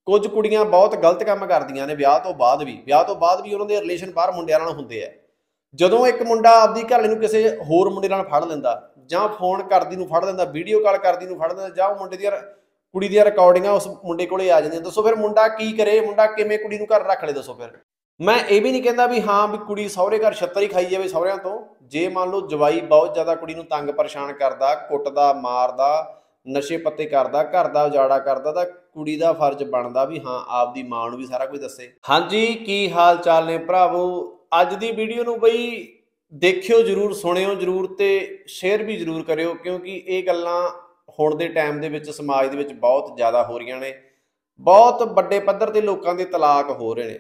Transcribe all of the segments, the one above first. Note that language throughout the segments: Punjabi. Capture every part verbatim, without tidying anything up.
ਕੁਝ ਕੁੜੀਆਂ ਬਹੁਤ ਗਲਤ ਕੰਮ ਕਰਦੀਆਂ ਨੇ ਵਿਆਹ ਤੋਂ ਬਾਅਦ ਵੀ ਵਿਆਹ ਤੋਂ ਬਾਅਦ ਵੀ ਉਹਨਾਂ ਦੇ ਰਿਲੇਸ਼ਨ ਬਾਹਰ ਮੁੰਡਿਆਂ ਨਾਲ ਹੁੰਦੇ ਆ। ਜਦੋਂ ਇੱਕ ਮੁੰਡਾ ਆਪਦੀ ਘਰਵਾਲੀ ਨੂੰ ਕਿਸੇ ਹੋਰ ਮੁੰਡੇ ਨਾਲ ਫੜ ਲੈਂਦਾ ਜਾਂ ਫੋਨ ਕਰਦੀ ਨੂੰ ਫੜ ਲੈਂਦਾ, ਵੀਡੀਓ ਕਾਲ ਕਰਦੀ ਨੂੰ ਫੜ ਲੈਂਦਾ, ਜਾਂ ਉਹ ਮੁੰਡੇ ਦੀਆਂ ਕੁੜੀ ਦੀਆਂ ਰਿਕਾਰਡਿੰਗਾਂ ਉਸ ਮੁੰਡੇ ਕੋਲੇ ਆ ਜਾਂਦੀਆਂ, ਦੱਸੋ ਫਿਰ ਮੁੰਡਾ ਕੀ ਕਰੇ? ਮੁੰਡਾ ਕਿਵੇਂ ਕੁੜੀ ਨੂੰ ਘਰ ਰੱਖ ਲੇ? ਦੱਸੋ ਫਿਰ। ਮੈਂ ਇਹ ਵੀ ਨਹੀਂ ਕਹਿੰਦਾ ਵੀ ਹਾਂ ਵੀ ਕੁੜੀ ਸਹੁਰੇ ਘਰ ਛੱਤਰ ਹੀ ਖਾਈ ਜਾਵੇ ਸਹੁਰਿਆਂ ਤੋਂ। ਜੇ ਮੰਨ ਲਓ ਜਵਾਈ ਬਹੁਤ ਜ਼ਿਆਦਾ ਕੁੜੀ ਨੂੰ ਤੰਗ ਪਰੇਸ਼ਾਨ ਕਰਦਾ, ਕੁੱਟਦਾ, ਮਾਰਦਾ, ਨਸ਼ੇ ਪੱਤੇ ਕਰਦਾ, ਘਰ ਦਾ ਉਜਾੜਾ ਕਰਦਾ, ਤਾਂ ਕੁੜੀ ਦਾ ਫਰਜ਼ ਬਣਦਾ ਵੀ ਹਾਂ ਆਪਦੀ ਮਾਂ ਨੂੰ ਵੀ ਸਾਰਾ ਕੁਝ ਦੱਸੇ। ਹਾਂਜੀ, ਕੀ ਹਾਲ ਚਾਲ ਨੇ ਭਰਾਵੋ? ਅੱਜ ਦੀ ਵੀਡੀਓ ਨੂੰ ਬਈ ਦੇਖਿਓ ਜ਼ਰੂਰ, ਸੁਣਿਓ ਜ਼ਰੂਰ ਤੇ ਸ਼ੇਅਰ ਵੀ ਜ਼ਰੂਰ ਕਰਿਓ, ਕਿਉਂਕਿ ਇਹ ਗੱਲਾਂ ਹੁਣ ਦੇ ਟਾਈਮ ਦੇ ਵਿੱਚ ਸਮਾਜ ਦੇ ਵਿੱਚ ਬਹੁਤ ਜ਼ਿਆਦਾ ਹੋ ਰਹੀਆਂ ਨੇ। ਬਹੁਤ ਵੱਡੇ ਪੱਧਰ ਤੇ ਲੋਕਾਂ ਦੇ ਤਲਾਕ ਹੋ ਰਹੇ ਨੇ।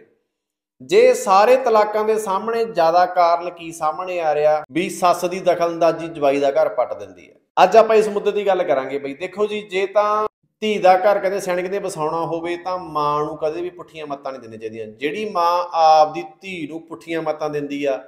ਜੇ ਸਾਰੇ ਤਲਾਕਾਂ ਦੇ ਸਾਹਮਣੇ ਜ਼ਿਆਦਾ ਕਾਰਨ ਕੀ ਸਾਹਮਣੇ ਆ ਰਿਹਾ ਵੀ ਸੱਸ ਦੀ ਦਖਲਅੰਦਾਜ਼ੀ ਜਵਾਈ ਦਾ ਘਰ ਪੱਟ ਦਿੰਦੀ ਹੈ। ਅੱਜ ਆਪਾਂ ਇਸ ਮੁੱਦੇ ਦੀ ਗੱਲ ਕਰਾਂਗੇ ਬਈ। ਦੇਖੋ ਜੀ, ਜੇ ਤਾਂ ਧੀ ਦਾ ਘਰ ਕਹਿੰਦੇ ਸਿਆਣੇ ਕਹਿੰਦੇ ਵਸਾਉਣਾ ਹੋਵੇ ਤਾਂ ਮਾਂ ਨੂੰ ਕਦੇ ਵੀ ਪੁੱਠੀਆਂ ਮੱਤਾਂ ਨਹੀਂ ਦੇਣੀਆਂ ਚਾਹੀਦੀਆਂ। ਜਿਹੜੀ ਮਾਂ ਆਪਦੀ ਧੀ ਨੂੰ ਪੁੱਠੀਆਂ ਮੱਤਾਂ ਦਿੰਦੀ ਆ,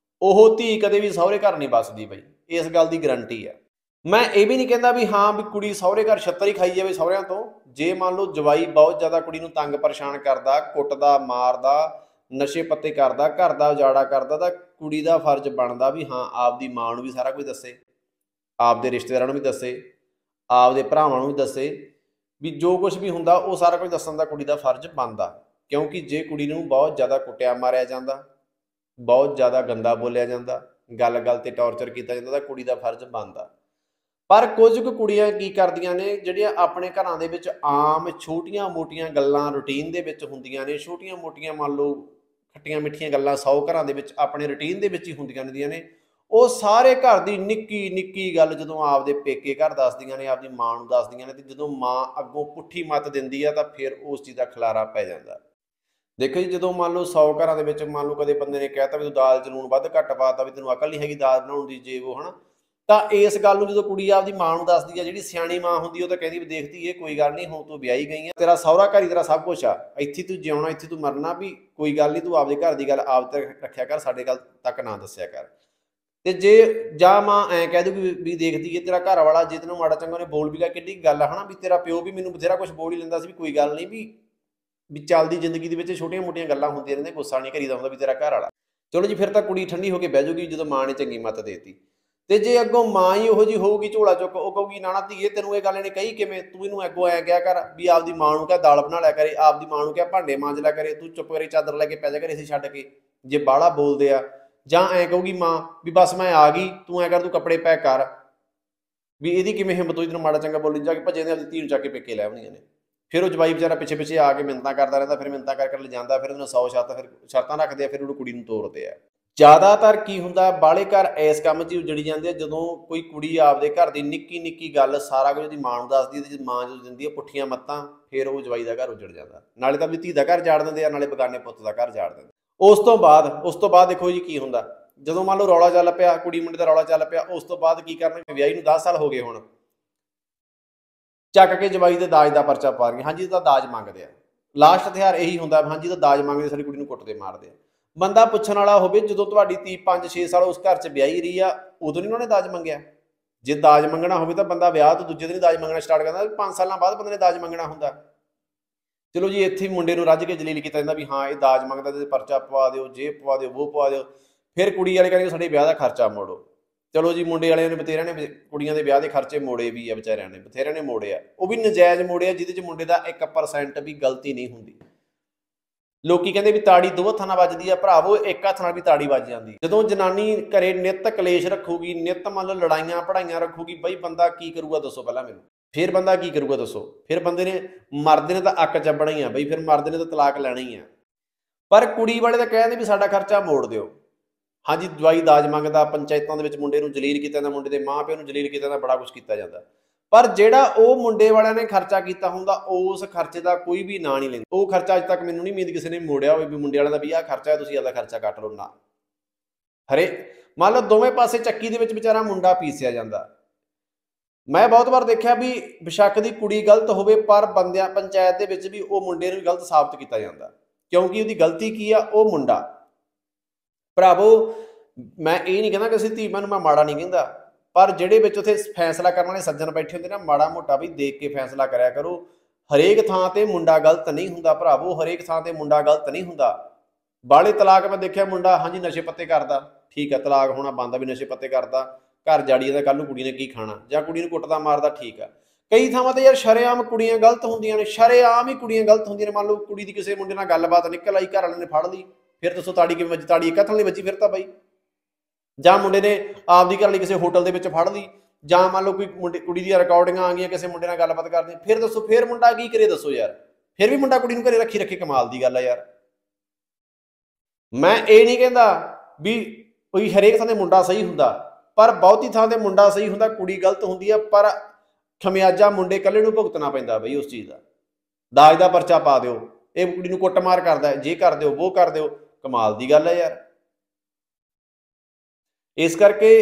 ਉਹ ਧੀ ਕਦੇ ਵੀ ਸਹੁਰੇ ਘਰ ਨਹੀਂ ਵੱਸਦੀ ਬਈ, ਇਸ ਗੱਲ ਦੀ ਗਰੰਟੀ ਆ। ਮੈਂ ਇਹ ਵੀ ਨਹੀਂ ਕਹਿੰਦਾ ਵੀ ਹਾਂ ਵੀ ਕੁੜੀ ਸਹੁਰੇ ਘਰ ਛੱਤਰ ਹੀ ਖਾਈ ਜਾਵੇ ਸਹੁਰਿਆਂ ਤੋਂ। ਜੇ ਮੰਨ ਲਓ ਜਵਾਈ ਬਹੁਤ ਜ਼ਿਆਦਾ ਕੁੜੀ ਨੂੰ ਤੰਗ ਪਰੇਸ਼ਾਨ ਕਰਦਾ, ਕੁੱਟਦਾ, ਮਾਰਦਾ, ਨਸ਼ੇ ਪੱਤੇ ਕਰਦਾ, ਘਰ ਦਾ ਉਜਾੜਾ ਕਰਦਾ, ਤਾਂ ਕੁੜੀ ਦਾ ਫਰਜ਼ ਬਣਦਾ ਵੀ ਹਾਂ ਆਪਦੀ ਮਾਂ ਨੂੰ ਵੀ ਸਾਰਾ ਕੁਝ ਦੱਸੇ, ਆਪਦੇ ਰਿਸ਼ਤੇਦਾਰਾਂ ਨੂੰ ਵੀ ਦੱਸੇ, ਆਪਦੇ ਭਰਾਵਾਂ ਨੂੰ ਵੀ ਦੱਸੇ, ਵੀ ਜੋ ਕੁਝ ਵੀ ਹੁੰਦਾ ਉਹ ਸਾਰਾ ਕੁਝ ਦੱਸਣ ਦਾ ਕੁੜੀ ਦਾ ਫਰਜ਼ ਬਣਦਾ। ਕਿਉਂਕਿ ਜੇ ਕੁੜੀ ਨੂੰ ਬਹੁਤ ਜ਼ਿਆਦਾ ਕੁੱਟਿਆ ਮਾਰਿਆ ਜਾਂਦਾ, ਬਹੁਤ ਜ਼ਿਆਦਾ ਗੰਦਾ ਬੋਲਿਆ ਜਾਂਦਾ, ਗੱਲ ਗੱਲ ਤੇ ਟੌਰਚਰ ਕੀਤਾ ਜਾਂਦਾ, ਤਾਂ ਕੁੜੀ ਦਾ ਫਰਜ਼ ਬਣਦਾ। ਪਰ ਕੁਝ ਕੁ ਕੁੜੀਆਂ ਕੀ ਕਰਦੀਆਂ ਨੇ, ਜਿਹੜੀਆਂ ਆਪਣੇ ਘਰਾਂ ਦੇ ਵਿੱਚ ਆਮ ਛੋਟੀਆਂ ਮੋਟੀਆਂ ਗੱਲਾਂ ਰੂਟੀਨ ਦੇ ਵਿੱਚ ਹੁੰਦੀਆਂ ਨੇ, ਛੋਟੀਆਂ ਮੋਟੀਆਂ ਮੰਨ ਲਓ ਖੱਟੀਆਂ ਮਿੱਠੀਆਂ ਗੱਲਾਂ ਸੌ ਘਰਾਂ ਦੇ ਵਿੱਚ ਆਪਣੇ ਰੂਟੀਨ ਦੇ ਵਿੱਚ ਹੀ ਹੁੰਦੀਆਂ ਰਹਿੰਦੀਆਂ ਨੇ, ਉਹ ਸਾਰੇ ਘਰ ਦੀ ਨਿੱਕੀ ਨਿੱਕੀ ਗੱਲ ਜਦੋਂ ਆਪਦੇ ਪੇਕੇ ਘਰ ਦੱਸਦੀਆਂ ਨੇ, ਆਪਦੀ ਮਾਂ ਨੂੰ ਦੱਸਦੀਆਂ ਨੇ, ਤੇ ਜਦੋਂ ਮਾਂ ਅੱਗੋਂ ਪੁੱਠੀ ਮੱਤ ਦਿੰਦੀ ਆ ਤਾਂ ਫਿਰ ਉਸ ਚੀਜ਼ ਦਾ ਖਿਲਾਰਾ ਪੈ ਜਾਂਦਾ। ਦੇਖੋ ਜੀ, ਜਦੋਂ ਮੰਨ ਲਓ ਸੌ ਘਰਾਂ ਦੇ ਵਿੱਚ ਮੰਨ ਲਓ ਕਦੇ ਬੰਦੇ ਨੇ ਕਹਿਤਾ ਵੀ ਤੂੰ ਦਾਲ 'ਚ ਲੂਣ ਵੱਧ ਘੱਟ ਪਾਤਾ, ਵੀ ਤੈਨੂੰ ਅਕਲ ਨਹੀਂ ਹੈਗੀ ਦਾਲ ਬਣਾਉਣ ਦੀ, ਜੇ ਉਹ ਹਨਾ, ਤਾਂ ਇਸ ਗੱਲ ਨੂੰ ਜਦੋਂ ਕੁੜੀ ਆਪਦੀ ਮਾਂ ਨੂੰ ਦੱਸਦੀ ਆ, ਜਿਹੜੀ ਸਿਆਣੀ ਮਾਂ ਹੁੰਦੀ ਉਹ ਤਾਂ ਕਹਿੰਦੀ ਵੀ ਦੇਖਦੀ ਇਹ ਕੋਈ ਗੱਲ ਨਹੀਂ, ਹੁਣ ਤੂੰ ਵਿਆਹੀ ਗਈ ਆ, ਤੇਰਾ ਸਹੁਰਾ ਘਰ ਹੀ ਤੇਰਾ ਸਭ ਕੁਛ ਆ, ਇੱਥੇ ਤੂੰ ਜਿਉਣਾ, ਇੱਥੇ ਤੂੰ ਮਰਨਾ, ਵੀ ਕੋਈ ਗੱਲ ਨਹੀਂ, ਤੂੰ ਆਪਦੇ ਘਰ ਦੀ ਗੱਲ ਆਪ ਤੱਕ ਰੱਖਿਆ ਕਰ, ਸਾਡੇ ਗੱਲ ਤੱਕ ਨਾ ਦੱਸਿਆ ਕਰ। ਤੇ ਜੇ ਜਾਂ ਮਾਂ ਐਂ ਕਹਿ ਦੂਗੀ ਵੀ ਦੇਖਦੀ ਹੈ ਤੇਰਾ ਘਰ ਵਾਲਾ ਜੇ ਤੈਨੂੰ ਮਾੜਾ ਚੰਗਾ ਨੇ ਬੋਲ ਵੀ ਲਿਆ, ਕਿੱਡੀ ਗੱਲ ਆ ਹਨਾ, ਵੀ ਤੇਰਾ ਪਿਓ ਵੀ ਮੈਨੂੰ ਬਥੇਰਾ ਕੁਛ ਬੋਲ ਹੀ ਲੈਂਦਾ ਸੀ, ਵੀ ਕੋਈ ਗੱਲ ਨਹੀਂ, ਵੀ ਵੀ ਚੱਲਦੀ ਜ਼ਿੰਦਗੀ ਦੇ ਵਿੱਚ ਛੋਟੀਆਂ ਮੋਟੀਆਂ ਗੱਲਾਂ ਹੁੰਦੀਆਂ ਰਹਿੰਦੀਆਂ, ਗੁੱਸਾ ਨਹੀਂ ਕਰੀਦਾ ਹੁੰਦਾ ਵੀ ਤੇਰਾ ਘਰ ਵਾਲਾ। ਚਲੋ ਜੀ, ਫਿਰ ਤਾਂ ਕੁੜੀ ਠੰਡੀ ਹੋ ਕੇ ਬਹਿ ਜਾਊਗੀ ਜਦੋਂ ਮਾਂ ਨੇ ਚੰਗੀ ਮੱਤ ਦੇਤੀ। ਤੇ ਜੇ ਅੱਗੋਂ ਮਾਂ ਹੀ ਉਹੋ ਜਿਹੀ ਹੋਊਗੀ ਝੋਲਾ ਚੁੱਕ, ਉਹ ਕਹੂਗੀ ਨਾ ਨਾ ਧੀਏ ਤੈਨੂੰ ਇਹ ਗੱਲ ਇਹਨੇ ਕਹੀ ਕਿਵੇਂ, ਤੂੰ ਇਹਨੂੰ ਅੱਗੋਂ ਐਂ ਕਿਹਾ ਕਰ ਵੀ ਆਪਦੀ ਮਾਂ ਨੂੰ ਕਿਹਾ ਦਾਲ ਬਣਾ ਲਿਆ ਕਰੇ, ਆਪਦੀ ਮਾਂ ਨੂੰ ਕਿਹਾ ਭਾਂਡੇ ਮਾਂਜ ਲਿਆ ਕਰੇ, ਤੂੰ ਚੁੱਪ ਕਰੇ ਚਾਦਰ ਲੈ ਕੇ ਪੈ ਜਾ ਕਰੇ ਅਸੀਂ ਛੱਡ ਕੇ, ਜੇ ਬਾਹਲਾ ਬੋਲਦੇ ਆ। ਜਾਂ ਐਂ ਕਹੂਗੀ ਮਾਂ ਵੀ ਬਸ ਮੈਂ ਆ ਗਈ, ਤੂੰ ਐਂ ਕਰ ਤੂੰ ਕੱਪੜੇ ਪੈਕ ਕਰ, ਵੀ ਇਹਦੀ ਕਿਵੇਂ ਹਿੰਮਤ ਹੋਈ ਤੈਨੂੰ ਮਾੜਾ ਚੰਗਾ ਬੋਲੀ, ਜਾ ਕੇ ਭੱਜੇ ਨੇ ਆਪਦੀ ਧੀ ਨੂੰ ਚੱਕ ਕੇ ਪੇਕੇ ਲੈ ਆਉਣੀਆਂ ਨੇ। ਫਿਰ ਉਹ ਜਵਾਈ ਵਿਚਾਰਾ ਪਿੱਛੇ ਪਿੱਛੇ ਆ ਕੇ ਮਿੰਨਤਾਂ ਕਰਦਾ ਰਹਿੰਦਾ, ਫਿਰ ਮਿੰਨਤਾਂ ਕਰ ਕਰ ਲਿਜਾਂਦਾ, ਫਿਰ ਉਹਨੂੰ ਸੌ ਸ਼ਰਤਾਂ ਫਿਰ ਸ਼ਰਤਾਂ ਰੱਖਦੇ ਆ, ਫਿਰ ਉਹਨੂੰ ਕੁੜੀ ਨੂੰ ਤੋਰਦੇ ਆ। ਜ਼ਿਆਦਾਤਰ ਕੀ ਹੁੰਦਾ, ਬਾਹਲੇ ਘਰ ਇਸ ਕੰਮ 'ਚ ਹੀ ਉਜੜੀ ਜਾਂਦੇ ਆ, ਜਦੋਂ ਕੋਈ ਕੁੜੀ ਆਪਦੇ ਘਰ ਦੀ ਨਿੱਕੀ ਨਿੱਕੀ ਗੱਲ ਸਾਰਾ ਕੁਝ ਉਹਦੀ ਮਾਂ ਨੂੰ ਦੱਸਦੀ ਹੈ, ਤੇ ਮਾਂ ਜਦੋਂ ਦਿੰਦੀ ਹੈ ਪੁੱਠੀਆਂ ਮੱਤਾਂ, ਫਿਰ ਉਹ ਜਵਾਈ ਦਾ ਘਰ ਉਜੜ ਜਾਂਦਾ। ਨਾਲੇ ਤਾਂ ਆਪਣੀ ਧੀ ਦਾ ਘਰ ਜਾੜ ਦਿੰਦੇ ਆ, ਨਾਲੇ ਬਗਾਨੇ ਪੁੱਤ ਦਾ ਘਰ ਜਾੜ ਦਿੰਦੇ। ਉਸ ਤੋਂ ਬਾਅਦ ਉਸ ਤੋਂ ਬਾਅਦ ਦੇਖੋ ਜੀ ਕੀ ਹੁੰਦਾ, ਜਦੋਂ ਮੰਨ ਲਓ ਰੌਲਾ ਚੱਲ ਪਿਆ, ਕੁੜੀ ਮੁੰਡੇ ਦਾ ਰੌਲਾ ਚੱਲ ਪਿਆ, ਉਸ ਤੋਂ ਬਾਅਦ ਕੀ ਕਰਨਗੇ, ਵਿਆਹੀ ਨੂੰ ਦਸ ਸਾਲ ਹੋ ਗਏ ਹੁਣ, ਚੱਕ ਕੇ ਜਵਾਈ ਦੇ ਦਾਜ ਦਾ ਪਰਚਾ ਪਾ ਰਹੀਆਂ, ਹਾਂਜੀ ਤਾਂ ਦਾਜ ਮੰਗਦੇ ਆ। ਲਾਸਟ ਹਥਿਆਰ ਇਹੀ ਹੁੰਦਾ, ਹਾਂਜੀ ਤਾਂ ਦਾਜ ਮੰਗਦੇ, ਸਾਡੀ ਕੁੜੀ ਨੂੰ ਕੁੱਟਦੇ ਮਾਰਦੇ ਆ। ਬੰਦਾ ਪੁੱਛਣ ਵਾਲਾ ਹੋਵੇ, ਜਦੋਂ ਤੁਹਾਡੀ ਧੀ ਪੰਜ ਛੇ ਸਾਲ ਉਸ ਘਰ 'ਚ ਵਿਆਹੀ ਰਹੀ ਆ, ਉਦੋਂ ਨਹੀਂ ਉਹਨਾਂ ਨੇ ਦਾਜ ਮੰਗਿਆ? ਜੇ ਦਾਜ ਮੰਗਣਾ ਹੋਵੇ ਤਾਂ ਬੰਦਾ ਵਿਆਹ ਤੋਂ ਦੂਜੇ ਦਿਨ ਦਾਜ ਮੰਗਣਾ ਸਟਾਰਟ ਕਰਦਾ, ਪੰਜ ਸਾਲਾਂ ਬਾਅਦ ਬੰਦੇ ਨੇ ਦਾਜ ਮੰਗਣਾ ਹੁੰਦਾ। ਚਲੋ ਜੀ, ਇੱਥੇ ਹੀ ਮੁੰਡੇ ਨੂੰ ਰੱਜ ਕੇ ਜਲੀਲ ਕੀਤਾ ਜਾਂਦਾ ਵੀ ਹਾਂ ਇਹ ਦਾਜ ਮੰਗਦਾ, ਤੇ ਪਰਚਾ ਪਵਾ ਦਿਓ, ਜੇ ਪਵਾ ਦਿਓ, ਉਹ ਪਵਾ ਦਿਓ। ਫਿਰ ਕੁੜੀ ਵਾਲੇ ਕਹਿੰਦੇ ਸਾਡੇ ਵਿਆਹ ਦਾ ਖਰਚਾ ਮੋੜੋ। ਚਲੋ ਜੀ, ਮੁੰਡੇ ਵਾਲਿਆਂ ਨੇ ਬਥੇਰਿਆਂ ਨੇ ਕੁੜੀਆਂ ਦੇ ਵਿਆਹ ਦੇ ਖਰਚੇ ਮੋੜੇ ਵੀ ਆ, ਵਿਚਾਰਿਆਂ ਨੇ ਬਥੇਰਿਆਂ ਨੇ ਮੋੜੇ ਆ, ਉਹ ਵੀ ਨਜਾਇਜ਼ ਮੋੜੇ ਆ, ਜਿਹਦੇ 'ਚ ਮੁੰਡੇ ਦਾ ਇੱਕ ਪਰਸੈਂਟ ਵੀ ਗਲਤੀ ਨਹੀਂ ਹੁੰਦੀ। ਲੋਕੀ ਕਹਿੰਦੇ ਵੀ ਤਾੜੀ ਦੋ ਹੱਥਾਂ ਨਾਲ ਵੱਜਦੀ ਆ, ਭਰਾਵੋ ਇੱਕ ਹੱਥ ਨਾਲ ਵੀ ਤਾੜੀ ਵੱਜ ਜਾਂਦੀ। ਜਦੋਂ ਜਨਾਨੀ ਘਰੇ ਨਿੱਤ ਕਲੇਸ਼ ਰੱਖੂਗੀ, ਨਿੱਤ ਮੰਨ ਲਓ ਲੜਾਈਆਂ ਪੜਾਈਆਂ ਰੱਖੂਗੀ, ਬਈ ਬੰਦਾ ਕੀ ਕਰੂਗਾ ਦੱਸੋ ਪਹਿਲਾਂ ਮੈਨੂੰ? ਫਿਰ ਬੰਦਾ ਕੀ ਕਰੂਗਾ ਦੱਸੋ? ਫਿਰ ਬੰਦੇ ਨੇ ਮਰਦ ਨੇ ਤਾਂ ਅੱਕ ਚੱਬਣਾ ਹੀ ਆ ਬਈ, ਫਿਰ ਮਰਦ ਨੇ ਤਾਂ ਤਲਾਕ ਲੈਣਾ ਹੀ ਆ। ਪਰ ਕੁੜੀ ਵਾਲੇ ਤਾਂ ਕਹਿੰਦੇ ਵੀ ਸਾਡਾ ਖਰਚਾ ਮੋੜ ਦਿਓ। ਹਾਂਜੀ, ਜਵਾਈ ਦਾਜ ਮੰਗਦਾ, ਪੰਚਾਇਤਾਂ ਦੇ ਵਿੱਚ ਮੁੰਡੇ ਨੂੰ ਜਲੀਲ ਕੀਤਾ ਜਾਂਦਾ, ਮੁੰਡੇ ਦੇ ਮਾਂ ਪਿਓ ਨੂੰ ਜਲੀਲ ਕੀਤਾ ਜਾਂਦਾ, ਬੜਾ ਕੁਛ ਕੀਤਾ ਜਾਂਦਾ। ਪਰ ਜਿਹੜਾ ਉਹ ਮੁੰਡੇ ਵਾਲਿਆਂ ਨੇ ਖਰਚਾ ਕੀਤਾ ਹੁੰਦਾ, ਉਸ ਖਰਚੇ ਦਾ ਕੋਈ ਵੀ ਨਾਂ ਨਹੀਂ ਲੈਂਦਾ। ਉਹ ਖਰਚਾ ਅੱਜ ਤੱਕ ਮੈਨੂੰ ਨਹੀਂ ਉਮੀਦ ਕਿਸੇ ਨੇ ਮੋੜਿਆ ਹੋਵੇ ਵੀ ਮੁੰਡੇ ਵਾਲਿਆਂ ਦਾ ਵੀ ਆਹ ਖਰਚਾ ਹੈ, ਤੁਸੀਂ ਆਪਦਾ ਖਰਚਾ ਕੱਟ ਲਓ ਨਾ। ਹਰੇ ਮੰਨ ਲਓ ਦੋਵੇਂ ਪਾਸੇ ਚੱਕੀ ਦੇ ਵਿੱਚ ਵਿਚਾਰਾ ਮੁੰਡਾ ਪੀਸਿਆ ਜਾਂਦਾ। ਮੈਂ ਬਹੁਤ ਵਾਰ ਦੇਖਿਆ ਵੀ ਬੇਸ਼ੱਕ ਦੀ ਕੁੜੀ ਗਲਤ ਹੋਵੇ, ਪਰ ਬੰਦਿਆਂ ਪੰਚਾਇਤ ਦੇ ਵਿੱਚ ਵੀ ਉਹ ਮੁੰਡੇ ਨੂੰ ਗਲਤ ਸਾਬਤ ਕੀਤਾ ਜਾਂਦਾ, ਕਿਉਂਕਿ ਉਹਦੀ ਗਲਤੀ ਕੀ ਆ, ਉਹ ਮੁੰਡਾ। ਭਰਾਵੋ, ਮੈਂ ਇਹ ਨਹੀਂ ਕਹਿੰਦਾ ਕਿਸੇ ਧੀ ਭੈਣ ਨੂੰ ਮੈਂ ਮਾੜਾ ਨਹੀਂ ਕਹਿੰਦਾ, ਪਰ ਜਿਹੜੇ ਵਿੱਚ ਉੱਥੇ ਫੈਸਲਾ ਕਰਨ ਵਾਲੇ ਸੱਜਣ ਬੈਠੇ ਹੁੰਦੇ ਨਾ, ਮਾੜਾ ਮੋਟਾ ਵੀ ਦੇਖ ਕੇ ਫੈਸਲਾ ਕਰਿਆ ਕਰੋ। ਹਰੇਕ ਥਾਂ ਤੇ ਮੁੰਡਾ ਗਲਤ ਨਹੀਂ ਹੁੰਦਾ ਭਰਾਵੋ, ਹਰੇਕ ਥਾਂ ਤੇ ਮੁੰਡਾ ਗਲਤ ਨਹੀਂ ਹੁੰਦਾ। ਬਾਲੇ ਤਲਾਕ ਮੈਂ ਦੇਖਿਆ ਮੁੰਡਾ ਹਾਂਜੀ ਨਸ਼ੇ ਪੱਤੇ ਕਰਦਾ, ਠੀਕ ਹੈ, ਤਲਾਕ ਹੋਣਾ ਬੰਦਾ ਵੀ ਨਸ਼ੇ ਪੱਤੇ ਕਰਦਾ, ਘਰ ਜਾੜੀ ਜਾਂਦਾ, ਕੱਲ ਨੂੰ ਕੁੜੀ ਨੇ ਕੀ ਖਾਣਾ, ਜਾਂ ਕੁੜੀ ਨੂੰ ਕੁੱਟਦਾ ਮਾਰਦਾ, ਠੀਕ ਆ। ਕਈ ਥਾਵਾਂ ਤੇ ਯਾਰ ਸ਼ਰੇਆਮ ਕੁੜੀਆਂ ਗਲਤ ਹੁੰਦੀਆਂ ਨੇ, ਸ਼ਰੇਆਮ ਹੀ ਕੁੜੀਆਂ ਗਲਤ ਹੁੰਦੀਆਂ ਨੇ। ਮੰਨ ਲਓ ਕੁੜੀ ਦੀ ਕਿਸੇ ਮੁੰਡੇ ਨਾਲ ਗੱਲਬਾਤ ਨਿਕਲ ਆਈ, ਘਰ ਵਾਲੇ ਨੇ ਫੜ ਲਈ, ਫਿਰ ਦੱਸੋ ਤਾੜੀ ਕਿਵੇਂ ਵੱਜੀ? ਤਾੜੀ ਇੱਕ ਹੱਥ ਨਾਲ ਨਹੀਂ ਵੱਜੀ ਫਿਰ ਤਾਂ ਬਾਈ। ਜਾਂ ਮੁੰਡੇ ਨੇ ਆਪਦੀ ਘਰ ਵਾਲੀ ਕਿਸੇ ਹੋਟਲ ਦੇ ਵਿੱਚ ਫੜ ਲਈ, ਜਾਂ ਮੰਨ ਲਓ ਕੋਈ ਮੁੰਡੇ ਕੁੜੀ ਦੀਆਂ ਰਿਕਾਰਡਿੰਗਾਂ ਆ ਗਈਆਂ ਕਿਸੇ ਮੁੰਡੇ ਨਾਲ ਗੱਲਬਾਤ ਕਰਦੇ, ਫਿਰ ਦੱਸੋ ਫਿਰ ਮੁੰਡਾ ਕੀ ਕਰੇ ਦੱਸੋ ਯਾਰ? ਫਿਰ ਵੀ ਮੁੰਡਾ ਕੁੜੀ ਨੂੰ ਘਰੇ ਰੱਖੀ ਰੱਖੇ, ਕਮਾਲ ਦੀ ਗੱਲ ਆ ਯਾਰ। ਮੈਂ ਇਹ ਨਹੀਂ ਕਹਿੰਦਾ ਵੀ ਕੋਈ ਹਰੇਕ ਥਾਂ ਤੇ ਮੁੰਡਾ ਸਹੀ ਹੁੰਦਾ, ਪਰ ਬਹੁਤੀ ਥਾਂ ਤੇ ਮੁੰਡਾ ਸਹੀ ਹੁੰਦਾ, ਕੁੜੀ ਗਲਤ ਹੁੰਦੀ ਆ। ਪਰ ਖਮਿਆਜਾ ਮੁੰਡੇ ਇਕੱਲੇ ਨੂੰ ਭੁਗਤਣਾ ਪੈਂਦਾ ਬਈ ਉਸ ਚੀਜ਼ ਦਾ। ਦਾਜ ਦਾ ਪਰਚਾ ਪਾ ਦਿਓ, ਇਹ ਕੁੜੀ ਨੂੰ ਕੁੱਟਮਾਰ ਕਰਦਾ, ਜੇ ਕਰ ਦਿਓ ਉਹ ਕਰ ਦਿਓ, ਕਮਾਲ ਦੀ ਗੱਲ ਹੈ ਯਾਰ। ਇਸ ਕਰਕੇ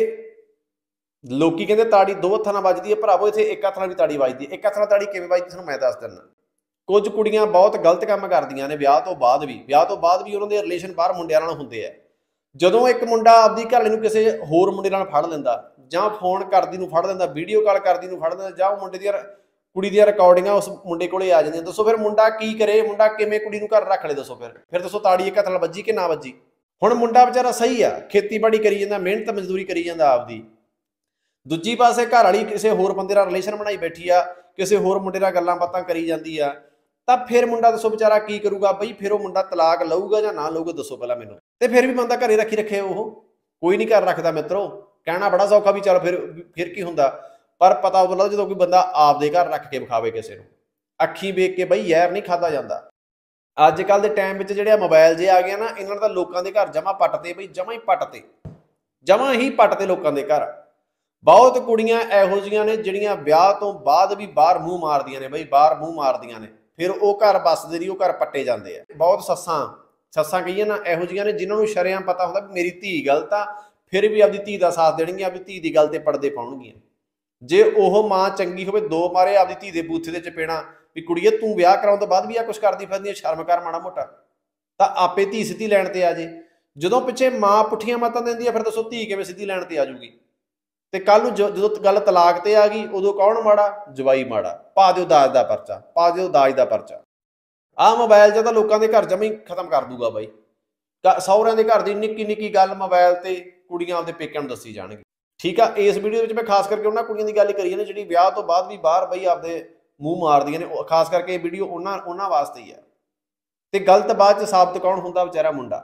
ਲੋਕੀ ਕਹਿੰਦੇ ਤਾੜੀ ਦੋ ਹੱਥਾਂ ਨਾਲ ਵੱਜਦੀ ਹੈ, ਭਰਾਵੋ ਇੱਥੇ ਇੱਕ ਹੱਥ ਨਾਲ ਵੀ ਤਾੜੀ ਵੱਜਦੀ ਹੈ। ਇੱਕ ਹੱਥ ਨਾਲ ਤਾੜੀ ਕਿਵੇਂ ਵੱਜਦੀ ਤੁਹਾਨੂੰ ਮੈਂ ਦੱਸ ਦਿੰਦਾ। ਕੁਝ ਕੁੜੀਆਂ ਬਹੁਤ ਗਲਤ ਕੰਮ ਕਰਦੀਆਂ ਨੇ ਵਿਆਹ ਤੋਂ ਬਾਅਦ ਵੀ, ਵਿਆਹ ਤੋਂ ਬਾਅਦ ਵੀ ਉਹਨਾਂ ਦੇ ਰਿਲੇਸ਼ਨ ਬਾਹਰ ਮੁੰਡਿਆਂ ਨਾਲ ਹੁੰਦੇ ਆ। ਜਦੋਂ ਇੱਕ ਮੁੰਡਾ ਆਪਦੀ ਘਰਵਾਲੀ ਨੂੰ ਕਿਸੇ ਹੋਰ ਮੁੰਡੇ ਨਾਲ ਫੜ ਲੈਂਦਾ, ਜਾਂ ਫੋਨ ਕਰਦੀ ਨੂੰ ਫੜ ਲੈਂਦਾ, ਵੀਡੀਓ ਕਾਲ ਕਰਦੀ ਨੂੰ ਫੜ ਲੈਂਦਾ, ਜਾਂ ਉਹ ਮੁੰਡੇ ਦੀਆਂ ਕੁੜੀ ਦੀਆਂ ਰਿਕਾਰਡਿੰਗਾਂ ਉਸ ਮੁੰਡੇ ਕੋਲੇ ਆ ਜਾਂਦੀਆਂ, ਦੱਸੋ ਫਿਰ ਮੁੰਡਾ ਕੀ ਕਰੇ? ਮੁੰਡਾ ਕਿਵੇਂ ਕੁੜੀ ਨੂੰ ਘਰ ਰੱਖ ਲੇ ਦੱਸੋ? ਫਿਰ ਫਿਰ ਦੱਸੋ ਤਾੜੀ ਇੱਕ ਹੱਥ ਨਾਲ ਵੱਜੀ ਕਿ ਨਾ ਵੱਜੀ? ਹੁਣ ਮੁੰਡਾ ਵਿਚਾਰਾ ਸਹੀ ਆ, ਖੇਤੀਬਾੜੀ ਕਰੀ ਜਾਂਦਾ, ਮਿਹਨਤ ਮਜ਼ਦੂਰੀ ਕਰੀ ਜਾਂਦਾ ਆਪਦੀ, ਦੂਜੀ ਪਾਸੇ ਘਰ ਵਾਲੀ ਕਿਸੇ ਹੋਰ ਬੰਦੇ ਨਾਲ ਰਿਲੇਸ਼ਨ ਬਣਾਈ ਬੈਠੀ ਆ, ਕਿਸੇ ਹੋਰ ਮੁੰਡੇ ਨਾਲ ਗੱਲਾਂ ਬਾਤਾਂ ਕਰੀ ਜਾਂਦੀ ਆ, ਤਾਂ ਫਿਰ ਮੁੰਡਾ ਦੱਸੋ ਵਿਚਾਰਾ ਕੀ ਕਰੂਗਾ ਬਈ? ਫਿਰ ਉਹ ਮੁੰਡਾ ਤਲਾਕ ਲਊਗਾ ਜਾਂ ਨਾ ਲਊਗਾ ਦੱਸੋ ਪਹਿਲਾਂ ਮੈਨੂੰ? ਤੇ ਫਿਰ ਵੀ ਬੰਦਾ ਘਰੇ ਰੱਖੀ ਰੱਖੇ, ਉਹ ਕੋਈ ਨਹੀਂ ਘਰ ਰੱਖਦਾ ਮਿੱਤਰੋ। ਕਹਿਣਾ ਬੜਾ ਸੌਖਾ ਵੀ ਚਲ ਫਿਰ ਫਿਰ ਕੀ ਹੁੰਦਾ, ਪਰ ਪਤਾ ਉਦੋਂ ਲੱਗਦਾ ਜਦੋਂ ਕੋਈ ਬੰਦਾ ਆਪਦੇ ਘਰ ਰੱਖ ਕੇ ਵਿਖਾਵੇ ਕਿਸੇ ਨੂੰ। ਅੱਖੀਂ ਵੇਖ ਕੇ ਬਈ ਯਾਰ ਨਹੀਂ ਖਾਧਾ ਜਾਂਦਾ। ਅੱਜ ਕੱਲ੍ਹ ਦੇ ਟਾਈਮ ਵਿੱਚ ਜਿਹੜੇ ਮੋਬਾਈਲ ਜੇ ਆ ਗਏ ਨਾ, ਇਹਨਾਂ ਨੇ ਤਾਂ ਲੋਕਾਂ ਦੇ ਘਰ ਜਮਾ ਪੱਟਤੇ ਬਈ, ਜਮਾ ਹੀ ਪੱਟਤੇ, ਜਮਾ ਹੀ ਪੱਟਤੇ ਲੋਕਾਂ ਦੇ ਘਰ। ਬਹੁਤ ਕੁੜੀਆਂ ਇਹੋ ਜਿਹੀਆਂ ਨੇ ਜਿਹੜੀਆਂ ਵਿਆਹ ਤੋਂ ਬਾਅਦ ਵੀ ਬਾਹਰ ਮੂੰਹ ਮਾਰਦੀਆਂ ਨੇ ਬਈ, ਬਾਹਰ ਮੂੰਹ ਮਾਰਦੀਆਂ ਨੇ, ਫਿਰ ਉਹ ਘਰ ਵੱਸਦੇ ਨਹੀਂ, ਉਹ ਘਰ ਪੱਟੇ ਜਾਂਦੇ ਆ। ਬਹੁਤ ਸੱਸਾਂ ਸੱਸਾਂ ਕਹੀਏ ਨਾ ਇਹੋ ਜਿਹੀਆਂ ਨੇ ਜਿਨ੍ਹਾਂ ਨੂੰ ਸ਼ਰੇਆਮ ਪਤਾ ਹੁੰਦਾ ਵੀ ਮੇਰੀ ਧੀ ਗਲਤ ਆ, ਫਿਰ ਵੀ ਆਪਦੀ ਧੀ ਦਾ ਸਾਥ ਦੇਣਗੀਆਂ, ਆਪਦੀ ਧੀ ਦੀ ਗੱਲ ਤੇ ਪਰਦੇ ਪਾਉਣਗੀਆਂ। ਜੇ ਉਹ ਮਾਂ ਚੰਗੀ ਹੋਵੇ, ਦੋ ਮਾਰੇ ਆਪਦੀ ਧੀ ਦੇ ਬੂਥੇ ਦੇ ਚਪੇੜਾਂ ਵੀ ਕੁੜੀਏ ਤੂੰ ਵਿਆਹ ਕਰਾਉਣ ਤੋਂ ਬਾਅਦ ਵੀ ਆ ਕੁਛ ਕਰਦੀ ਫਿਰਦੀ, ਸ਼ਰਮ ਕਰ ਮਾੜਾ ਮੋਟਾ, ਤਾਂ ਆਪੇ ਧੀ ਸਿੱਧੀ ਲੈਣ ਤੇ ਆ ਜੇ। ਜਦੋਂ ਪਿੱਛੇ ਮਾਂ ਪੁੱਠੀਆਂ ਮਤਾਂ ਦਿੰਦੀ ਆ, ਫਿਰ ਦੱਸੋ ਧੀ ਕਿਵੇਂ ਸਿੱਧੀ ਲੈਣ ਤੇ ਆ ਜੂਗੀ? ਤੇ ਕੱਲ ਨੂੰ ਜਦੋਂ ਗੱਲ ਤਲਾਕ ਤੇ ਆ ਗਈ, ਉਦੋਂ ਕੌਣ ਮਾੜਾ? ਜਵਾਈ ਮਾੜਾ। ਪਾ ਦਿਓ ਦਾਜ ਦਾ ਪਰਚਾ, ਪਾ ਦਿਓ ਦਾਜ ਦਾ ਪਰਚਾ। ਆਹ ਮੋਬਾਇਲ 'ਚ ਤਾਂ ਲੋਕਾਂ ਦੇ ਘਰ ਜਮਾਂ ਹੀ ਖਤਮ ਕਰ ਦੂਗਾ ਬਾਈ। ਸਹੁਰਿਆਂ ਦੇ ਘਰ ਦੀ ਨਿੱਕੀ ਨਿੱਕੀ ਗੱਲ ਮੋਬਾਇਲ ਤੇ ਕੁੜੀਆਂ ਆਪਦੇ ਪੇਕਿਆਂ ਨੂੰ ਦੱਸੀ ਜਾਣਗੇ। ਠੀਕ ਆ, ਇਸ ਵੀਡੀਓ ਵਿੱਚ ਮੈਂ ਖਾਸ ਕਰਕੇ ਉਹਨਾਂ ਕੁੜੀਆਂ ਦੀ ਗੱਲ ਕਰੀ ਨੇ ਜਿਹੜੀ ਵਿਆਹ ਤੋਂ ਬਾਅਦ ਵੀ ਬਾਹਰ ਬਈ ਆਪਦੇ ਮੂੰਹ ਮਾਰਦੀਆਂ ਨੇ। ਖਾਸ ਕਰਕੇ ਇਹ ਵੀਡੀਓ ਉਹਨਾਂ ਉਹਨਾਂ ਵਾਸਤੇ ਹੀ ਆ। ਤੇ ਗਲਤ ਬਾਅਦ 'ਚ ਸਾਬਤ ਕੌਣ ਹੁੰਦਾ? ਵਿਚਾਰਾ ਮੁੰਡਾ।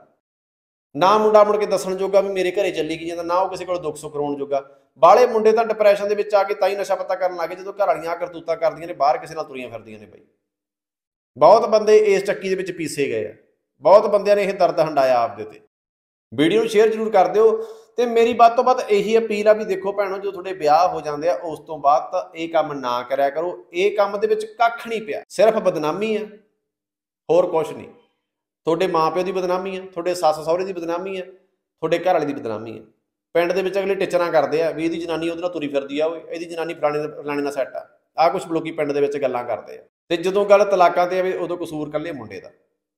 ਨਾ ਮੁੰਡਾ ਮੁੜ ਕੇ ਦੱਸਣ ਜੋਗਾ ਵੀ ਮੇਰੇ ਘਰੇ ਚੱਲੀ ਕੀ ਜਾਂਦਾ, ਨਾ ਉਹ ਕਿਸੇ ਕੋਲ ਦੁੱਖ ਸੁੱਖ ਕਰਾਉਣ ਜੋਗਾ। ਬਾਹਲੇ ਮੁੰਡੇ ਤਾਂ ਡਿਪਰੈਸ਼ਨ ਦੇ ਵਿੱਚ ਆ ਕੇ ਤਾਂ ਹੀ ਨਸ਼ਾ ਪੱਤਾ ਕਰਨ ਲੱਗੇ ਜਦੋਂ ਘਰ ਵਾਲੀਆਂ ਕਰਤੂਤਾਂ ਕਰਦੀਆਂ ਨੇ, ਬਾਹਰ ਕਿਸੇ ਨਾਲ ਤੁਰੀਆਂ ਫਿਰਦੀਆਂ ਨੇ ਬਈ। ਬਹੁਤ ਬੰਦੇ ਇਸ ਚੱਕੀ ਦੇ ਵਿੱਚ ਪੀਸੇ ਗਏ ਆ, ਬਹੁਤ ਬੰਦਿਆਂ ਨੇ ਇਹ ਦਰਦ ਹੰਡਾਇਆ ਆਪਦੇ ਤੇ। ਵੀਡੀਓ ਨੂੰ ਸ਼ੇਅਰ ਜ਼ਰੂਰ ਕਰ ਦਿਓ। ਤੇ ਮੇਰੀ ਵੱਧ ਤੋਂ ਵੱਧ ਇਹੀ ਅਪੀਲ ਆ ਵੀ ਦੇਖੋ ਭੈਣੋ, ਜੋ ਤੁਹਾਡੇ ਵਿਆਹ ਹੋ ਜਾਂਦੇ ਆ ਉਸ ਤੋਂ ਬਾਅਦ ਤਾਂ ਇਹ ਕੰਮ ਨਾ ਕਰਿਆ ਕਰੋ। ਇਹ ਕੰਮ ਦੇ ਵਿੱਚ ਕੱਖ ਨਹੀਂ ਪਿਆ, ਸਿਰਫ ਬਦਨਾਮੀ ਆ, ਹੋਰ ਕੁਛ ਨਹੀਂ। ਤੁਹਾਡੇ ਮਾਂ ਪਿਓ ਦੀ ਬਦਨਾਮੀ ਆ, ਤੁਹਾਡੇ ਸੱਸ ਸਹੁਰੇ ਦੀ ਬਦਨਾਮੀ ਆ, ਤੁਹਾਡੇ ਘਰ ਵਾਲੇ ਦੀ ਬਦਨਾਮੀ ਆ। ਪਿੰਡ ਦੇ ਵਿੱਚ ਅਗਲੇ ਟਿਚਰਾਂ ਕਰਦੇ ਆ ਵੀ ਇਹਦੀ ਜਨਾਨੀ ਉਹਦੇ ਨਾਲ ਤੁਰੀ ਫਿਰਦੀ ਆ, ਓਏ ਇਹਦੀ ਜਨਾਨੀ ਫਲਾਣੇ ਫਲਾਣੇ ਨਾਲ ਸੈੱਟ ਆ। ਆਹ ਕੁਛ ਲੋਕੀ ਪਿੰਡ ਦੇ ਵਿੱਚ ਗੱਲਾਂ ਕਰਦੇ ਆ। ਤੇ ਜਦੋਂ ਗੱਲ ਤਲਾਕਾਂ ਤੇ ਆਵੇ ਉਦੋਂ ਕਸੂਰ ਇਕੱਲੇ ਮੁੰਡੇ ਦਾ।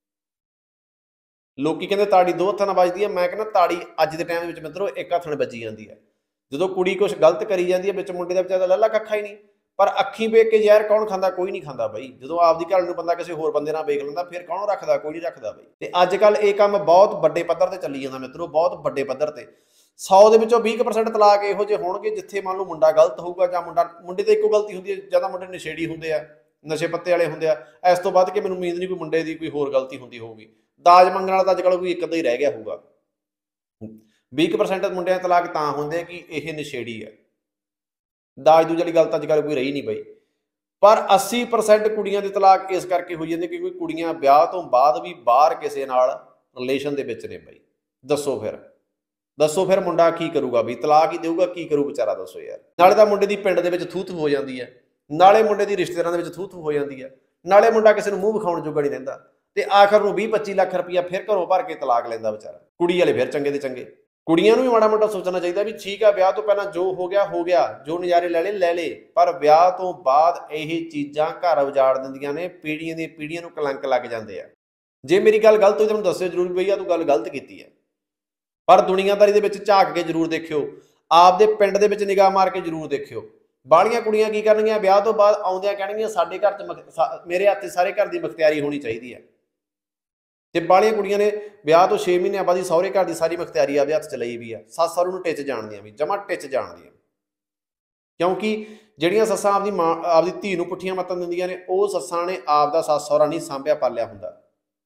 ਲੋਕੀ ਕਹਿੰਦੇ ਤਾੜੀ ਦੋ ਹੱਥਾਂ ਨਾਲ ਵੱਜਦੀ ਹੈ, ਮੈਂ ਕਹਿੰਦਾ ਤਾੜੀ ਅੱਜ ਦੇ ਟਾਈਮ ਦੇ ਵਿੱਚ ਮਿੱਤਰੋ ਇੱਕ ਹੱਥ ਨਾਲ ਵੱਜੀ ਜਾਂਦੀ ਹੈ। ਜਦੋਂ ਕੁੜੀ ਕੁਛ ਗਲਤ ਕਰੀ ਜਾਂਦੀ ਹੈ, ਵਿੱਚ ਮੁੰਡੇ ਦਾ ਵਿਚਾਰਾ ਲੱਲਾ ਕੱਖਾ ਹੀ ਨਹੀਂ। ਪਰ ਅੱਖੀਂ ਵੇਖ ਕੇ ਜ਼ਹਿਰ ਕੌਣ ਖਾਂਦਾ? ਕੋਈ ਨਹੀਂ ਖਾਂਦਾ ਬਈ। ਜਦੋਂ ਆਪਦੀ ਘਰ ਨੂੰ ਬੰਦਾ ਕਿਸੇ ਹੋਰ ਬੰਦੇ ਨਾਲ ਵੇਖ ਲੈਂਦਾ, ਫਿਰ ਕੌਣ ਰੱਖਦਾ? ਕੋਈ ਨਹੀਂ ਰੱਖਦਾ ਬਈ। ਤੇ ਅੱਜ ਕੱਲ੍ਹ ਇਹ ਕੰਮ ਬਹੁਤ ਵੱਡੇ ਪੱਧਰ ਤੇ ਚੱਲੀ ਜਾਂਦਾ ਮਿੱਤਰੋ, ਬਹੁਤ ਵੱਡੇ ਪੱਧਰ ਤੇ। ਸੌ ਦੇ ਵਿੱਚੋਂ ਵੀਹ ਕੁ ਪਰਸੈਂਟ ਤਲਾਕ ਇਹੋ ਜਿਹੇ ਹੋਣਗੇ ਜਿੱਥੇ ਮੰਨ ਲਓ ਮੁੰਡਾ ਗਲਤ ਹੋਊਗਾ, ਜਾਂ ਮੁੰਡਾ ਮੁੰਡੇ ਤੇ ਇੱਕੋ ਗਲਤੀ ਹੁੰਦੀ ਹੈ, ਜਾਂ ਤਾਂ ਮੁੰਡੇ ਨਸ਼ੇੜੀ ਹੁੰਦੇ ਆ, ਨਸ਼ੇ ਪੱਤੇ ਵਾਲੇ ਹੁੰਦੇ ਆ। ਇਸ ਤੋਂ ਵੱਧ ਕੇ ਮੈਨੂੰ ਉਮੀਦ ਨਹੀਂ ਕੋਈ ਮੁੰਡੇ ਦੀ ਕੋਈ ਹੋਰ ਗਲਤੀ ਹੁੰਦੀ ਹੋਊਗੀ। ਦਾਜ ਮੰਗਣ ਵਾਲਾ ਤਾਂ ਅੱਜ ਕੱਲ੍ਹ ਕੋਈ ਇੱਕ ਅੱਧਾ ਹੀ ਰਹਿ ਗਿਆ ਹੋਊਗਾ। ਵੀਹ ਕੁ ਪਰਸੈਂਟ ਮੁੰਡਿਆਂ ਦੇ ਤਲਾਕ ਤਾਂ ਹੁੰਦੇ ਆ ਕਿ ਇਹ ਨਸ਼ੇੜੀ ਹੈ। ਦਾਜ ਦੂਜ ਵਾਲੀ ਗੱਲ ਤਾਂ ਅੱਜ ਕੱਲ੍ਹ ਕੋਈ ਰਹੀ ਨਹੀਂ ਬਈ। ਪਰ ਅੱਸੀ ਪਰਸੈਂਟ ਕੁੜੀਆਂ ਦੇ ਤਲਾਕ ਇਸ ਕਰਕੇ ਹੋਈ ਜਾਂਦੇ ਕਿਉਂਕਿ ਕੁੜੀਆਂ ਵਿਆਹ ਤੋਂ ਬਾਅਦ ਵੀ ਬਾਹਰ ਕਿਸੇ ਨਾਲ ਰਿਲੇਸ਼ਨ ਦੇ ਵਿੱਚ ਨੇ ਬਈ। ਦੱਸੋ ਫਿਰ ਦੱਸੋ ਫਿਰ ਮੁੰਡਾ ਕੀ ਕਰੂਗਾ? ਵੀ ਤਲਾਕ ਹੀ ਦੇਊਗਾ, ਕੀ ਕਰੂ ਵਿਚਾਰਾ? ਦੱਸੋ ਯਾਰ। ਨਾਲੇ ਤਾਂ ਮੁੰਡੇ ਦੀ ਪਿੰਡ ਦੇ ਵਿੱਚ ਥੂ ਥੂ ਹੋ ਜਾਂਦੀ ਹੈ, ਨਾਲੇ ਮੁੰਡੇ ਦੀ ਰਿਸ਼ਤੇਦਾਰਾਂ ਦੇ ਵਿੱਚ ਥੂ ਥੂ ਹੋ ਜਾਂਦੀ ਹੈ, ਨਾਲੇ ਮੁੰਡਾ ਕਿਸੇ ਨੂੰ ਮੂੰਹ ਵਿਖਾਉਣ ਜੋਗਾ ਨਹੀਂ ਰਹਿੰਦਾ। ਤੇ ਆਖਰ ਨੂੰ ਵੀਹ ਪੱਚੀ ਲੱਖ ਰੁਪਈਆ ਫਿਰ ਘਰੋਂ ਭਰ ਕੇ ਤਲਾਕ ਲੈਂਦਾ ਵਿਚਾਰਾ। ਕੁੜੀ ਵਾਲੇ ਫਿਰ ਚੰਗੇ ਦੇ ਚੰਗੇ। ਕੁੜੀਆਂ ਨੂੰ ਵੀ ਮਾੜਾ ਮੋਟਾ ਸੋਚਣਾ ਚਾਹੀਦਾ ਵੀ ਠੀਕ ਆ, ਵਿਆਹ ਤੋਂ ਪਹਿਲਾਂ ਜੋ ਹੋ ਗਿਆ ਹੋ ਗਿਆ, ਜੋ ਨਜ਼ਾਰੇ ਲੈ ਲਏ ਲੈ ਲਏ, ਪਰ ਵਿਆਹ ਤੋਂ ਬਾਅਦ ਇਹ ਚੀਜ਼ਾਂ ਘਰ ਉਜਾੜ ਦਿੰਦੀਆਂ ਨੇ, ਪੀੜ੍ਹੀਆਂ ਦੀਆਂ ਪੀੜ੍ਹੀਆਂ ਨੂੰ ਕਲੰਕ ਲੱਗ ਜਾਂਦੇ ਆ। ਜੇ ਮੇਰੀ ਗੱਲ ਗਲਤ ਹੋਈ ਤੁਹਾਨੂੰ ਦੱਸਿਓ ਜ਼ਰੂਰ ਬਈ ਆ ਤੂੰ ਗੱਲ ਗਲਤ ਕੀਤੀ ਹੈ। ਪਰ ਦੁਨੀਆਦਾਰੀ ਦੇ ਵਿੱਚ ਝਾਕ ਕੇ ਜ਼ਰੂਰ ਦੇਖਿਓ, ਆਪਦੇ ਪਿੰਡ ਦੇ ਵਿੱਚ ਨਿਗਾਹ ਮਾਰ ਕੇ ਜ਼ਰੂਰ ਦੇਖਿਓ ਬਾਹਲੀਆਂ ਕੁੜੀਆਂ ਕੀ ਕਰਨਗੀਆਂ, ਵਿਆਹ ਤੋਂ ਬਾਅਦ ਆਉਂਦਿਆਂ ਕਹਿਣਗੀਆਂ ਸਾਡੇ ਘਰ 'ਚ ਮੇਰੇ ਹੱਥ 'ਤੇ ਸਾਰੇ ਘਰ ਦੀ ਮੁਖਤਿਆਰੀ ਹੋਣੀ ਚਾਹੀਦੀ ਹੈ। ਤੇ ਬਾਹਲੀਆਂ ਕੁੜੀਆਂ ਨੇ ਵਿਆਹ ਤੋਂ ਛੇ ਮਹੀਨਿਆਂ ਬਾਅਦ ਹੀ ਸਹੁਰੇ ਘਰ ਦੀ ਸਾਰੀ ਮੁਖਤਿਆਰੀ ਆਪਦੇ ਹੱਥ 'ਚ ਲਈ ਵੀ ਆ। ਸੱਸ ਸਹੁਰੇ ਨੂੰ ਟਿੱਚ ਜਾਣਦੀਆਂ, ਵੀ ਜਮਾਂ ਟਿੱਚ ਜਾਣਦੀਆਂ। ਕਿਉਂਕਿ ਜਿਹੜੀਆਂ ਸੱਸਾਂ ਆਪਦੀ ਮਾਂ ਆਪਦੀ ਧੀ ਨੂੰ ਪੁੱਠੀਆਂ ਮੱਤਾਂ ਦਿੰਦੀਆਂ ਨੇ, ਉਹ ਸੱਸਾਂ ਨੇ ਆਪਦਾ ਸੱਸ ਸਹੁਰਾ ਨਹੀਂ ਸਾਂਭਿਆ ਪਾਲਿਆ ਹੁੰਦਾ,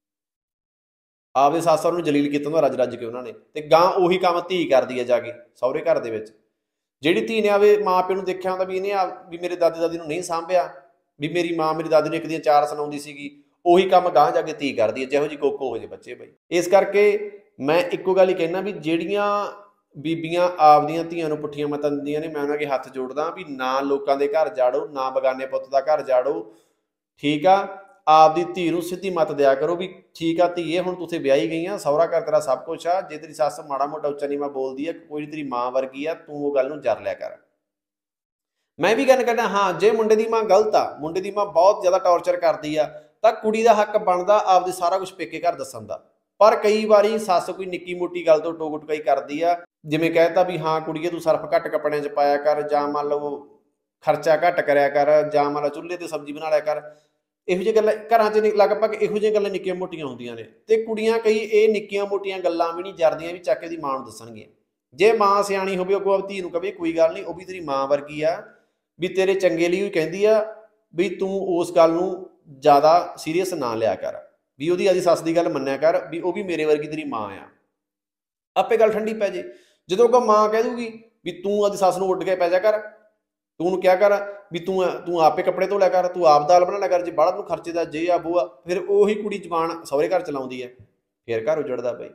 ਆਪਦੇ ਸੱਸ ਸਹੁਰੇ ਨੂੰ ਜਲੀਲ ਕੀਤਾ ਹੁੰਦਾ ਰੱਜ ਰੱਜ ਕੇ ਉਹਨਾਂ ਨੇ। ਤੇ ਗਾਂ ਉਹੀ ਕੰਮ ਧੀ ਕਰਦੀ ਹੈ ਜਾ ਕੇ ਸਹੁਰੇ ਘਰ ਦੇ ਵਿੱਚ। ਜਿਹੜੀ ਧੀ ਨੇ ਆਵੇ ਮਾਂ ਪਿਓ ਨੂੰ ਦੇਖਿਆ ਹੁੰਦਾ ਵੀ ਇਹਨੇ ਆ ਵੀ ਮੇਰੇ ਦਾਦੇ ਦਾਦੀ ਨੂੰ ਨਹੀਂ ਸਾਂਭਿਆ, ਵੀ ਮੇਰੀ ਮਾਂ ਮੇਰੀ ਦਾਦੀ ਨੂੰ ਇੱਕ ਦੀਆਂ ਚਾਰ ਸੁਣਾਉਂਦੀ ਸੀਗੀ, ਉਹੀ ਕੰਮ ਗਾਂ ਜਾ ਕੇ ਧੀ ਕਰਦੀ ਹੈ, ਜਿਹੋ ਜਿਹੀ ਕੋਕੋ ਹੋ ਜੇ ਬੱਚੇ ਬਈ। ਇਸ ਕਰਕੇ ਮੈਂ ਇੱਕੋ ਗੱਲ ਹੀ ਕਹਿਣਾ ਵੀ ਜਿਹੜੀਆਂ ਬੀਬੀਆਂ ਆਪਦੀਆਂ ਧੀਆਂ ਨੂੰ ਪੁੱਠੀਆਂ ਮੱਤਾਂ ਦਿੰਦੀਆਂ ਨੇ, ਮੈਂ ਉਹਨਾਂ ਅੱਗੇ ਹੱਥ ਜੋੜਦਾ ਵੀ ਨਾ ਲੋਕਾਂ ਦੇ ਘਰ ਜਾੜੋ, ਨਾ ਬਗਾਨੇ ਪੁੱਤ ਦਾ ਘਰ ਜਾੜੋ, ਠੀਕ ਆ। ਆਪਦੀ ਧੀ ਨੂੰ ਸਿੱਧੀ ਮੱਤ ਦਿਆ ਕਰੋ ਵੀ ਠੀਕ ਆ ਧੀਏ, ਹੁਣ ਤੁਸੀਂ ਵਿਆਹੀ ਗਈਆਂ, ਸਹੁਰਾ ਘਰ ਤੇਰਾ ਸਭ ਕੁਛ ਆ, ਜੇ ਤੇਰੀ ਸੱਸ ਮਾੜਾ ਮੋਟਾ ਉੱਚਾ ਨੀਵਾਂ ਬੋਲਦੀ ਆ, ਕੋਈ ਤੇਰੀ ਮਾਂ ਵਰਗੀ ਆ, ਤੂੰ ਉਹ ਗੱਲ ਨੂੰ ਜਰ ਲਿਆ ਕਰ। ਮੈਂ ਵੀ ਗੱਲ ਕਰਦਾ ਹਾਂ, ਜੇ ਮੁੰਡੇ ਦੀ ਮਾਂ ਗਲਤ ਆ, ਮੁੰਡੇ ਦੀ ਮਾਂ ਬਹੁਤ ਜ਼ਿਆਦਾ ਟੌਰਚਰ ਕਰਦੀ ਆ, ਤਾਂ ਕੁੜੀ ਦਾ ਹੱਕ ਬਣਦਾ ਆਪਦੇ ਸਾਰਾ ਕੁਝ ਪੇਕੇ ਘਰ ਦੱਸਣ ਦਾ। ਪਰ ਕਈ ਵਾਰੀ ਸੱਸ ਕੋਈ ਨਿੱਕੀ ਮੋਟੀ ਗੱਲ ਤੋਂ ਟੋਕ ਟਕਾਈ ਕਰਦੀ ਆ, ਜਿਵੇਂ ਕਹਿਤਾ ਵੀ ਹਾਂ ਕੁੜੀਏ ਤੂੰ ਸਰਫ ਘੱਟ ਕੱਪੜਿਆਂ 'ਚ ਪਾਇਆ ਕਰ, ਜਾਂ ਮੰਨ ਲਓ ਖਰਚਾ ਘੱਟ ਕਰਿਆ ਕਰ, ਜਾਂ ਮੰਨ ਲਓ ਚੁੱਲ੍ਹੇ ਤੇ ਸਬਜ਼ੀ ਬਣਾ ਲਿਆ ਕਰ। ਇਹੋ ਜਿਹੀ ਗੱਲਾਂ ਘਰਾਂ 'ਚ ਲਗਭਗ ਇਹੋ ਜਿਹੀਆਂ ਗੱਲਾਂ ਨਿੱਕੀਆਂ ਮੋਟੀਆਂ ਹੁੰਦੀਆਂ ਨੇ, ਤੇ ਕੁੜੀਆਂ ਕਈ ਇਹ ਨਿੱਕੀਆਂ ਮੋਟੀਆਂ ਗੱਲਾਂ ਵੀ ਨਹੀਂ ਜਰਦੀਆਂ ਵੀ ਚੱਕ ਕੇ ਦੀ ਮਾਂ ਨੂੰ ਦੱਸਣਗੀਆਂ। ਜੇ ਮਾਂ ਸਿਆਣੀ ਹੋਵੇ ਉਹ ਆਪਣੀ ਧੀ ਨੂੰ ਕਵੇ ਕੋਈ ਗੱਲ ਨਹੀਂ, ਉਹ ਵੀ ਤੇਰੀ ਮਾਂ ਵਰਗੀ ਆ, ਵੀ ਤੇਰੇ ਚੰਗੇ ਲਈ ਹੀ ਕਹਿੰਦੀ ਆ, ਵੀ ਤੂੰ ਉਸ ਗੱਲ ਨੂੰ ਜ਼ਿਆਦਾ ਸੀਰੀਅਸ ਨਾ ਲਿਆ ਕਰ, ਵੀ ਉਹਦੀ ਆਦੀ ਸੱਸ ਦੀ ਗੱਲ ਮੰਨਿਆ ਕਰ, ਵੀ ਉਹ ਵੀ ਮੇਰੇ ਵਰਗੀ ਤੇਰੀ ਮਾਂ ਆ, ਆਪੇ ਗੱਲ ਠੰਡੀ ਪੈ ਜੇ। ਜਦੋਂ ਕੋ ਮਾਂ ਕਹਿ ਦੂਗੀ ਵੀ ਤੂੰ ਆਦੀ ਸੱਸ ਨੂੰ ਉੱਡ ਕੇ ਪੈ ਜਾ ਕਰ, ਤੂੰ ਉਹਨੂੰ ਕਿਹਾ ਕਰ ਵੀ ਤੂੰ ਤੂੰ ਆਪੇ ਕੱਪੜੇ ਧੋ ਲਿਆ ਕਰ, ਤੂੰ ਆਪ ਦਾਲ ਬਣਾ ਲਿਆ ਕਰ, ਜੇ ਬਾਹਲਾ ਤੂੰ ਖਰਚੇ ਦਾ ਜੇ ਆ ਬੋ ਆ, ਫਿਰ ਉਹੀ ਕੁੜੀ ਜ਼ਬਾਨ ਸਹੁਰੇ ਘਰ ਚਲਾਉਂਦੀ ਹੈ, ਫਿਰ ਘਰ ਉਜੜਦਾ ਬਈ।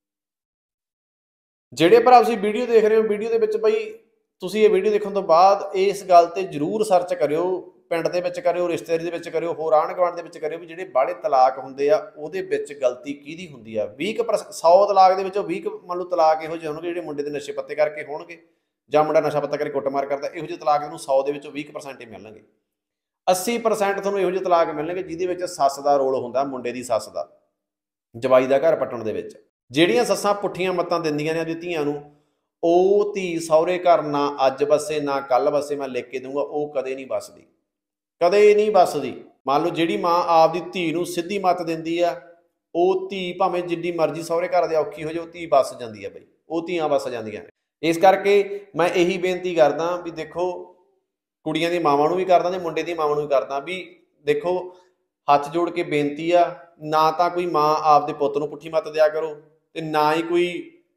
ਜਿਹੜੇ ਭਰਾ ਤੁਸੀਂ ਵੀਡੀਓ ਦੇਖ ਰਹੇ ਹੋ, ਵੀਡੀਓ ਦੇ ਵਿੱਚ ਬਈ ਤੁਸੀਂ ਇਹ ਵੀਡੀਓ ਦੇਖਣ ਤੋਂ ਬਾਅਦ ਇਸ ਗੱਲ ਤੇ ਜ਼ਰੂਰ ਸਰਚ ਕਰਿਓ, ਪਿੰਡ ਦੇ ਵਿੱਚ ਕਰਿਓ, ਰਿਸ਼ਤੇਦਾਰੀ ਦੇ ਵਿੱਚ ਕਰਿਓ, ਹੋਰ ਆਂਢ ਗੁਆਂਢ ਦੇ ਵਿੱਚ ਕਰਿਓ, ਵੀ ਜਿਹੜੇ ਬਾਹਲੇ ਤਲਾਕ ਹੁੰਦੇ ਆ ਉਹਦੇ ਵਿੱਚ ਗਲਤੀ ਕਿਹਦੀ ਹੁੰਦੀ ਆ। ਵੀਹ ਕੁ ਪਰਸੈਂਟ ਸੌ ਤਲਾਕ ਦੇ ਵਿੱਚੋਂ ਵੀਹ ਕੁ ਮੰਨ ਲਓ ਤਲਾਕ ਇਹੋ ਜਿਹੇ ਹੋਣਗੇ ਜਿਹੜੇ ਮੁੰਡੇ ਦੇ ਨਸ਼ੇ ਪੱਤੇ ਕਰਕੇ ਹੋਣਗੇ, ਜਾਂ ਮੁੰਡਾ ਨਸ਼ਾ ਪੱਤਾ ਕਰਕੇ ਕੁੱਟਮਾਰ ਕਰਦਾ, ਇਹੋ ਜਿਹੇ ਤਲਾਕ ਨੂੰ ਸੌ ਦੇ ਵਿੱਚੋਂ ਵੀਹ ਕੁ ਪਰਸੈਂਟ ਹੀ ਮਿਲਣਗੇ। ਅੱਸੀ ਪਰਸੈਂਟ ਤੁਹਾਨੂੰ ਇਹੋ ਜਿਹੇ ਤਲਾਕ ਮਿਲਣਗੇ ਜਿਹਦੇ ਵਿੱਚ ਸੱਸ ਦਾ ਰੋਲ ਹੁੰਦਾ, ਮੁੰਡੇ ਦੀ ਸੱਸ ਦਾ, ਜਵਾਈ ਦਾ ਘਰ ਪੱਟਣ ਦੇ ਵਿੱਚ। ਜਿਹੜੀਆਂ ਸੱਸਾਂ ਪੁੱਠੀਆਂ ਮੱਤਾਂ ਦਿੰਦੀਆਂ ਨੇ ਆਪਣੀ ਧੀਆਂ ਨੂੰ, ਉਹ ਧੀ ਸਹੁਰੇ ਘਰ ਨਾ ਅੱਜ ਵਸੇ ਨਾ ਕੱਲ ਵਸੇ, ਮੈਂ ਲਿਖ ਕੇ ਦੂੰਗਾ, ਉਹ ਕਦੇ ਨਹੀਂ ਵੱਸਦੀ, ਕਦੇ ਨਹੀਂ ਵੱਸਦੀ। ਮੰਨ ਲਓ ਜਿਹੜੀ ਮਾਂ ਆਪਦੀ ਧੀ ਨੂੰ ਸਿੱਧੀ ਮੱਤ ਦਿੰਦੀ ਆ, ਉਹ ਧੀ ਭਾਵੇਂ ਜਿੱਡੀ ਮਰਜ਼ੀ ਸਹੁਰੇ ਘਰ ਦੇ ਔਖੀ ਹੋ ਜਾਏ, ਉਹ ਧੀ ਵੱਸ ਜਾਂਦੀ ਆ ਬਈ, ਉਹ ਧੀਆਂ ਵੱਸ ਜਾਂਦੀਆਂ ਨੇ। ਇਸ ਕਰਕੇ ਮੈਂ ਇਹੀ ਬੇਨਤੀ ਕਰਦਾ ਵੀ ਦੇਖੋ, ਕੁੜੀਆਂ ਦੀ ਮਾਵਾਂ ਨੂੰ ਵੀ ਕਰਦਾ ਤੇ ਮੁੰਡੇ ਦੀ ਮਾਵਾਂ ਨੂੰ ਵੀ ਕਰਦਾ, ਵੀ ਦੇਖੋ ਹੱਥ ਜੋੜ ਕੇ ਬੇਨਤੀ ਆ, ਨਾ ਤਾਂ ਕੋਈ ਮਾਂ ਆਪਦੇ ਪੁੱਤ ਨੂੰ ਪੁੱਠੀ ਮੱਤ ਦਿਆ ਕਰੋ, ਤੇ ਨਾ ਹੀ ਕੋਈ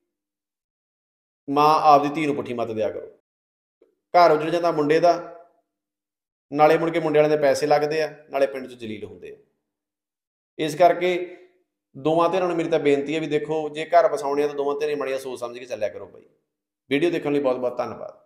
ਮਾਂ ਆਪਦੀ ਧੀ ਨੂੰ ਪੁੱਠੀ ਮੱਤ ਦਿਆ ਕਰੋ। ਘਰ ਉਜੜ ਜਾਂਦਾ ਮੁੰਡੇ ਦਾ, ਨਾਲੇ ਮੁੜ ਕੇ ਮੁੰਡੇ ਵਾਲਿਆਂ ਦੇ ਪੈਸੇ ਲੱਗਦੇ ਆ, ਨਾਲੇ ਪਿੰਡ 'ਚ ਜਲੀਲ ਹੁੰਦੇ ਆ। ਇਸ ਕਰਕੇ ਦੋਵਾਂ ਧਿਰਾਂ ਨੂੰ ਮੇਰੀ ਤਾਂ ਬੇਨਤੀ ਹੈ ਵੀ ਦੇਖੋ, ਜੇ ਘਰ ਵਸਾਉਣੇ ਆ ਤਾਂ ਦੋਵਾਂ ਧਿਰਾਂ ਮਾੜੀਆਂ ਸੋਚ ਸਮਝ ਕੇ ਚੱਲਿਆ ਕਰੋ ਬਾਈ। ਵੀਡੀਓ ਦੇਖਣ ਲਈ ਬਹੁਤ ਬਹੁਤ ਧੰਨਵਾਦ।